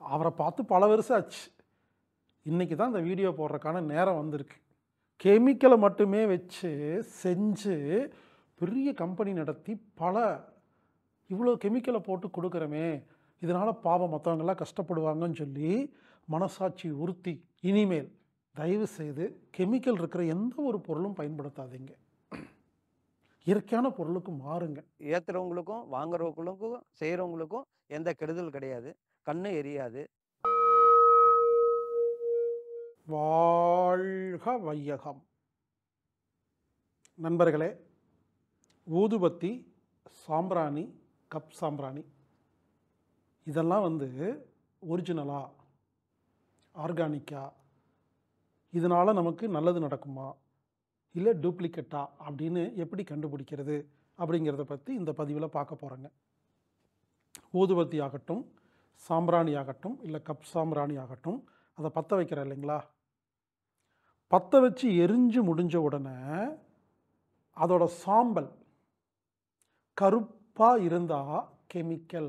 அவரை பார்த்து பல வருஷம் ஆச்சு. இன்றைக்கி தான் இந்த வீடியோ போடுறதுக்கான நேரம் வந்திருக்கு. கெமிக்கலை மட்டுமே வச்சு செஞ்சு பெரிய கம்பெனி நடத்தி இவ்வளோ கெமிக்கலை போட்டு கொடுக்குறோமே, இதனால் பாவம் மற்றவங்கெல்லாம் கஷ்டப்படுவாங்கன்னு சொல்லி மனசாட்சி உறுத்தி இனிமேல் தயவு செய்து கெமிக்கல் இருக்கிற எந்த ஒரு பொருளும் பயன்படுத்தாதீங்க. இயற்கையான பொருளுக்கு மாறுங்க. ஏற்றுறவங்களுக்கும் வாங்குறவங்களுக்கும் செய்கிறவங்களுக்கும் எந்த கெடுதல் கிடையாது. கண்ணு எரியாது. வாழ்க வையகம். நண்பர்களே, ஊதுபத்தி, சாம்பிராணி, கப் சாம்பிராணி இதெல்லாம் ஒரிஜினலா, ஆர்கானிக்கா, இதனால் நமக்கு நல்லது நடக்குமா இல்லை டூப்ளிகேட்டா அப்படின்னு எப்படி கண்டுபிடிக்கிறது அப்படிங்கிறத பற்றி இந்த பதிவில் பார்க்க போகிறேங்க. ஊதுபத்தி ஆகட்டும், சாம்பிராணி ஆகட்டும், இல்லை கப் சாம்பிராணி ஆகட்டும், அதை பற்ற வைக்கிறேன் இல்லைங்களா, பற்ற வச்சு எரிஞ்சு முடிஞ்ச உடனே அதோட சாம்பல் கருப்பாக இருந்தால் கெமிக்கல்,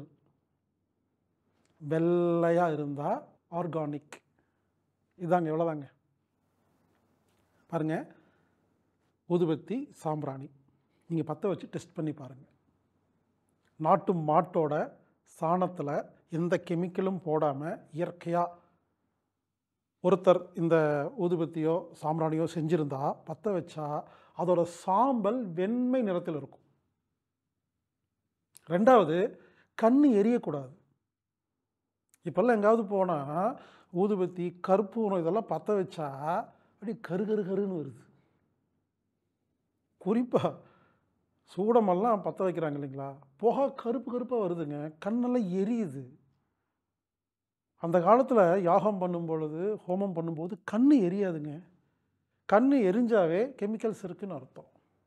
வெள்ளையாக இருந்தால் ஆர்கானிக். இதாங்க, எவ்வளோதாங்க பாருங்கள். ஊதுபத்தி, சாம்பிராணி நீங்கள் பற்ற வச்சு டெஸ்ட் பண்ணி பாருங்கள். நாட்டு மாட்டோட சாணத்தில் எந்த கெமிக்கலும் போடாமல் இயற்கையாக ஒருத்தர் இந்த ஊதுபத்தியோ சாம்பிராணியோ செஞ்சுருந்தா பற்ற வச்சா அதோட சாம்பல் வெண்மை நிறத்தில் இருக்கும். ரெண்டாவது, கண்ணு எரியக்கூடாது. இப்போல்லாம் எங்காவது போனால் ஊதுபத்தி, கற்பூரம் இதெல்லாம் பற்ற வச்சா அப்படி கரு கரு கருன்னு வருது. குறிப்பாக சூடமெல்லாம் பற்ற வைக்கிறாங்க இல்லைங்களா, புகை கருப்பு கருப்பாக வருதுங்க, கண்ணெல்லாம் எரியுது. அந்த காலத்தில் யாகம் பண்ணும் பொழுது, ஹோமம் பண்ணும்போது கண்ணு எரியாதுங்க. கண்ணு எரிஞ்சாவே கெமிக்கல்ஸ் இருக்குன்னு அர்த்தம்.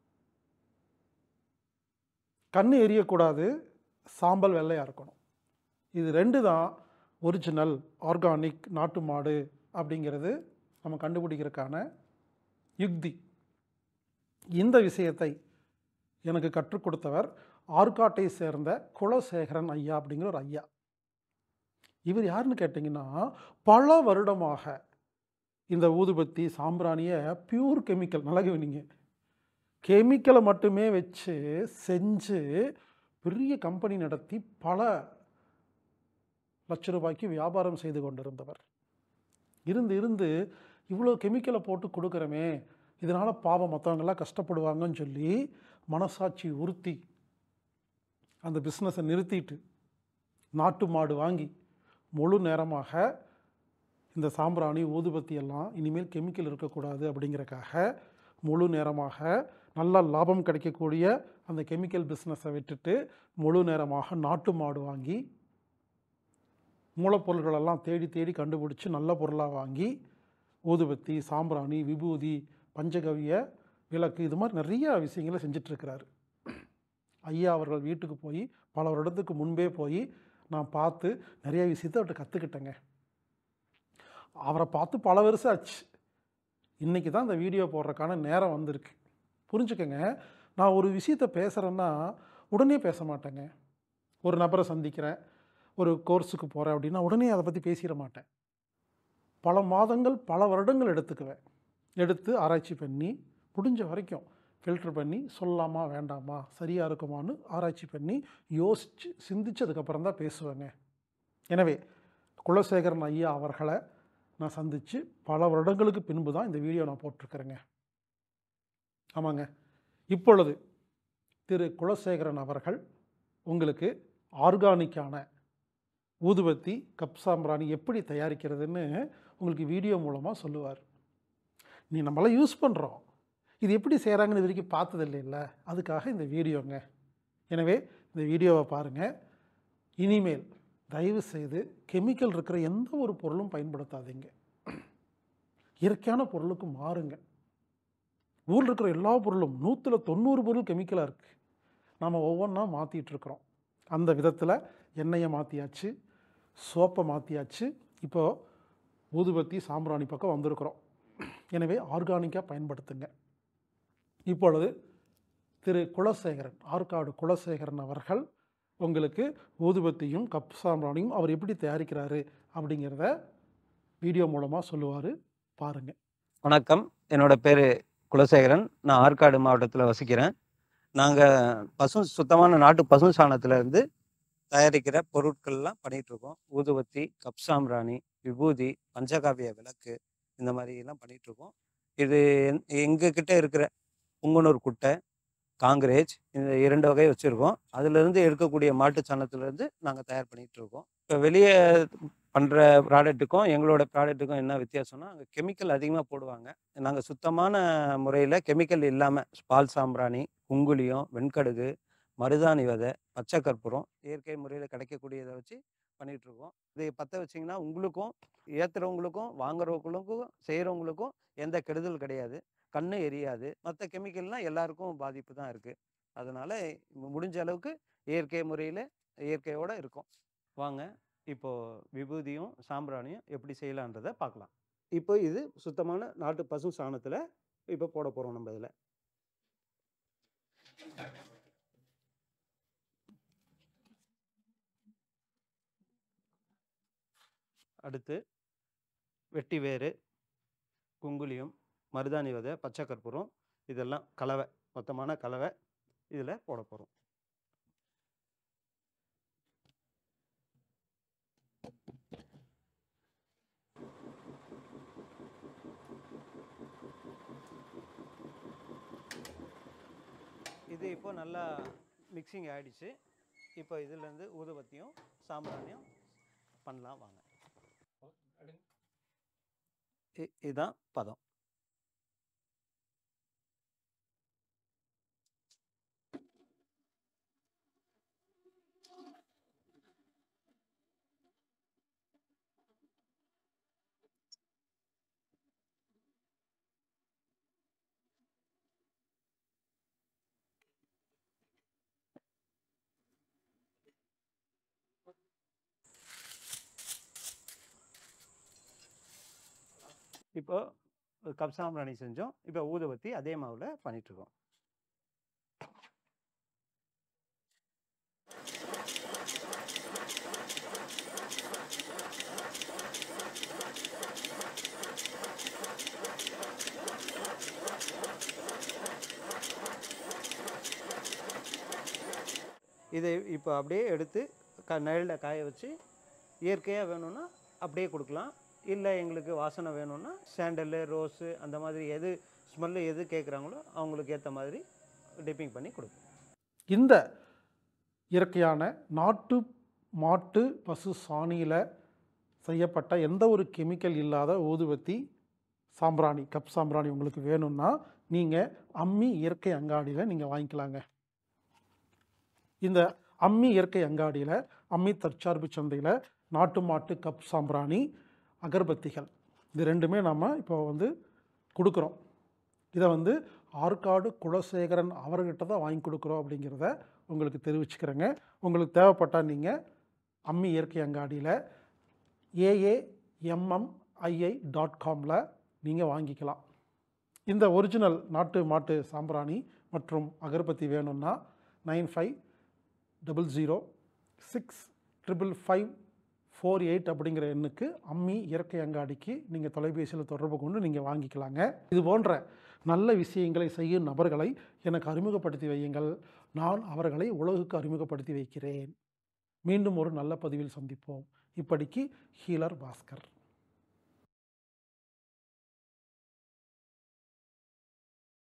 கண்ணு எரியக்கூடாது, சாம்பல் வெள்ளையாக இருக்கணும். இது ரெண்டு தான் ஒரிஜினல், ஆர்கானிக், நாட்டு மாடு அப்படிங்கிறது நம்ம கண்டுபிடிக்கிறதுக்கான யுக்தி. இந்த விஷயத்தை எனக்கு கற்றுக் கொடுத்தவர் ஆற்காட்டை சேர்ந்த குலசேகரன் ஐயா அப்படிங்கிற ஒரு ஐயா. இவர் யாருன்னு கேட்டிங்கன்னா, பல வருடமாக இந்த ஊதுபத்தி, சாம்பிராணியை பியூர் கெமிக்கல், நல்லா கவனிங்க, கெமிக்கலை மட்டுமே வச்சு செஞ்சு பெரிய கம்பெனி நடத்தி பல லட்ச ரூபாய்க்கு வியாபாரம் செய்து கொண்டிருந்தவர். இருந்து இவ்வளோ கெமிக்கலை போட்டு கொடுக்குறோமே, இதனால் பாவம் மற்றவங்கெல்லாம் கஷ்டப்படுவாங்கன்னு சொல்லி மனசாட்சி உறுத்தி அந்த பிஸ்னஸை நிறுத்திட்டு நாட்டு மாடு வாங்கி முழு நேரமாக இந்த சாம்பிராணி, ஊதுபத்தி எல்லாம் இனிமேல் கெமிக்கல் இருக்கக்கூடாது அப்படிங்கிறக்காக முழு நேரமாக நல்ல லாபம் கிடைக்கக்கூடிய அந்த கெமிக்கல் பிஸ்னஸை விட்டுட்டு முழு நேரமாக நாட்டு மாடு வாங்கி மூலப்பொருள்களெல்லாம் தேடி தேடி கண்டுபிடிச்சி நல்ல பொருளாக வாங்கி ஊதுபத்தி, சாம்பிராணி, விபூதி, பஞ்சகவிய விளக்கு, இது மாதிரி நிறைய விஷயங்களை செஞ்சிட்ருக்கிறாரு. ஐயா அவர்கள் வீட்டுக்கு போய் பல வருடத்துக்கு முன்பே போய் நான் பார்த்து நிறைய விஷயத்தை அவர்கிட்ட கற்றுக்கிட்டேங்க. அவரை பார்த்து பல வருஷம் ஆச்சு. இன்றைக்கி தான் இந்த வீடியோ போடுறதுக்கான நேரம் வந்திருக்கு. புரிஞ்சுக்கங்க, நான் ஒரு விஷயத்தை பேசுகிறேன்னா உடனே பேச மாட்டேங்க. ஒரு நபரை சந்திக்கிறேன், ஒரு கோர்ஸுக்கு போகிறேன் அப்படின்னா உடனே அதை பற்றி பேசிட மாட்டேன். பல மாதங்கள், பல வருடங்கள் எடுத்து ஆராய்ச்சி பண்ணி முடிஞ்ச வரைக்கும் ஃபில்டர் பண்ணி சொல்லலாமா வேண்டாமா, சரியாக இருக்குமான்னு ஆராய்ச்சி பண்ணி யோசித்து சிந்திச்சதுக்கப்புறம் தான் பேசுவேங்க. எனவே குலசேகரன் ஐயா அவர்களை நான் சந்தித்து பல வருடங்களுக்கு பின்பு தான் இந்த வீடியோ நான் போட்டிருக்கிறேங்க. ஆமாங்க, இப்பொழுது திரு குலசேகரன் அவர்கள் உங்களுக்கு ஆர்கானிக்கான ஊதுபத்தி, கப் சாம்பிராணி எப்படி தயாரிக்கிறதுன்னு உங்களுக்கு வீடியோ மூலமாக சொல்லுவார். நம்மளாம் யூஸ் பண்ணுறோம், இது எப்படி செய்கிறாங்கன்னு இது வரைக்கும் பார்த்தது இல்லைல்ல, அதுக்காக இந்த வீடியோங்க. எனவே இந்த வீடியோவை பாருங்கள். இனிமேல் தயவு செய்து கெமிக்கல் இருக்கிற எந்த ஒரு பொருளும் பயன்படுத்தாதீங்க. இயற்கையான பொருளுக்கு மாறுங்க. ஊரில் இருக்கிற எல்லா பொருளும் 190 பொருள் கெமிக்கலாக இருக்குது. நாம் ஒவ்வொன்றா மாற்றிட்டுருக்குறோம். அந்த விதத்தில் எண்ணெயை மாற்றியாச்சு, சோப்பை மாற்றியாச்சு, இப்போது ஊதுபத்தி, சாம்பிராணி பக்கம் வந்திருக்கிறோம். எனவே ஆர்கானிக்காக பயன்படுத்துங்க. இப்பொழுது திரு குலசேகரன், ஆற்காடு குலசேகரன் அவர்கள் உங்களுக்கு ஊதுபத்தியும் கப் சாம்பிராணியும் அவர் எப்படி தயாரிக்கிறாரு அப்படிங்கிறத வீடியோ மூலமாக சொல்லுவார், பாருங்கள். வணக்கம், என்னோட பேர் குலசேகரன். நான் ஆற்காடு மாவட்டத்தில் வசிக்கிறேன். நாங்கள் சுத்தமான நாட்டு பசு சாணத்திலேருந்து தயாரிக்கிற பொருட்கள்லாம் பண்ணிகிட்ருக்கோம். ஊதுபத்தி, கப் சாம்பிராணி, விபூதி, பஞ்சகாவிய விளக்கு, இந்த மாதிரிலாம் பண்ணிகிட்ருக்கோம். இது எங்ககிட்ட இருக்கிற புங்குனூர் குட்டை, காங்கிரேஜ், இந்த 2 வகை வச்சுருக்கோம். அதிலிருந்து எடுக்கக்கூடிய மாட்டு சாணத்திலேருந்து நாங்கள் தயார் பண்ணிகிட்ருக்கோம். இப்போ வெளியே பண்ணுற ப்ராடக்ட்டுக்கும் எங்களோட ப்ராடக்ட்டுக்கும் என்ன வித்தியாசம்னா, அங்கே கெமிக்கல் அதிகமாக போடுவாங்க. நாங்கள் சுத்தமான முறையில் கெமிக்கல் இல்லாமல் பால் சாம்பிராணி, குங்குலியம், வெண்கடுகு, மருதாணி விதை, பச்சை கற்பூரம், இயற்கை முறையில் கிடைக்கக்கூடியதை வச்சு பண்ணிகிட்ருக்கோம். இது பற்ற வச்சிங்கன்னா உங்களுக்கும், ஏற்றுறவங்களுக்கும், வாங்குறவங்களுக்கும், செய்கிறவங்களுக்கும் எந்த கெடுதல் கிடையாது. கண்ணு எரியாது. மற்ற கெமிக்கல்னால் எல்லாருக்கும் பாதிப்பு தான் இருக்குது. அதனால் முடிஞ்ச அளவுக்கு இயற்கை முறையில் இயற்கையோடு இருக்கும். வாங்க, இப்போது விபூதியும் சாம்பிராணியும் எப்படி செய்யலான்றதை பார்க்கலாம். இப்போ இது சுத்தமான நாட்டு பசு சாணத்தில் இப்போ போட போகிறோம் நம்ம இதில். அடுத்து வெட்டி வேறு, குங்குலியம், மருதாணி விதை, பச்சை கற்பூரம், இதெல்லாம் கலவை, மொத்தமான கலவை இதில் போட போகிறோம். இது இப்போ நல்லா மிக்சிங் ஆகிடுச்சு. இப்போ இதிலேருந்து ஊதுபத்தியும் சாம்பிராணியும் பண்ணலாம் வாங்க. இதுதான் பதம். இப்போ கப் சாம்பிராணி செஞ்சோம். இப்போ ஊதுபத்தி அதே மாவில் பண்ணிகிட்ருக்கோம். இதை இப்போ அப்படியே எடுத்து நிழலில் காய வச்சு இயற்கையாக வேணும்னா அப்படியே கொடுக்கலாம். இல்லை எங்களுக்கு வாசனை வேணும்னா சாண்டலு, ரோஸு, அந்த மாதிரி எது ஸ்மெல்லு எது கேட்குறாங்களோ அவங்களுக்கு ஏற்ற மாதிரி டிப்பிங் பண்ணி கொடுப்போம். இந்த இயற்கையான நாட்டு மாட்டு பசு சாணியில் செய்யப்பட்ட எந்த ஒரு கெமிக்கல் இல்லாத ஊதுபத்தி, சாம்பிராணி, கப் சாம்பிராணி உங்களுக்கு வேணும்னா நீங்கள் அம்மி இயற்கை அங்காடியில் நீங்கள் வாங்கிக்கலாங்க. இந்த அம்மி இயற்கை அங்காடியில், அம்மி தற்சார்பு சந்தையில் நாட்டு மாட்டு கப் சாம்பிராணி, அகர்பத்திகள், இது ரெண்டுமே நம்ம இப்போ கொடுக்குறோம். இதை ஆற்காடு குலசேகரன் அவர்கிட்ட தான் வாங்கி கொடுக்குறோம் அப்படிங்கிறத உங்களுக்கு தெரிவிச்சுக்கிறேங்க. உங்களுக்கு தேவைப்பட்டால் நீங்கள் அம்மி இயற்கை அங்காடியில் AAMMII.comல நீங்கள் வாங்கிக்கலாம். இந்த ஒரிஜினல் நாட்டு மாட்டு சாம்பிராணி மற்றும் அகர்பத்தி வேணும்னா 9500655548 அப்படிங்கிற எண்ணுக்கு அம்மி இயற்கை அங்காடிக்கு நீங்கள் தொலைபேசியில் தொடர்பு கொண்டு நீங்கள் வாங்கிக்கலாங்க. இது போன்ற நல்ல விஷயங்களை செய்யும் நபர்களை எனக்கு அறிமுகப்படுத்தி வையுங்கள். நான் அவர்களை உலகுக்கு அறிமுகப்படுத்தி வைக்கிறேன். மீண்டும் ஒரு நல்ல பதிவில் சந்திப்போம். இப்படிக்கு ஹீலர் பாஸ்கர்.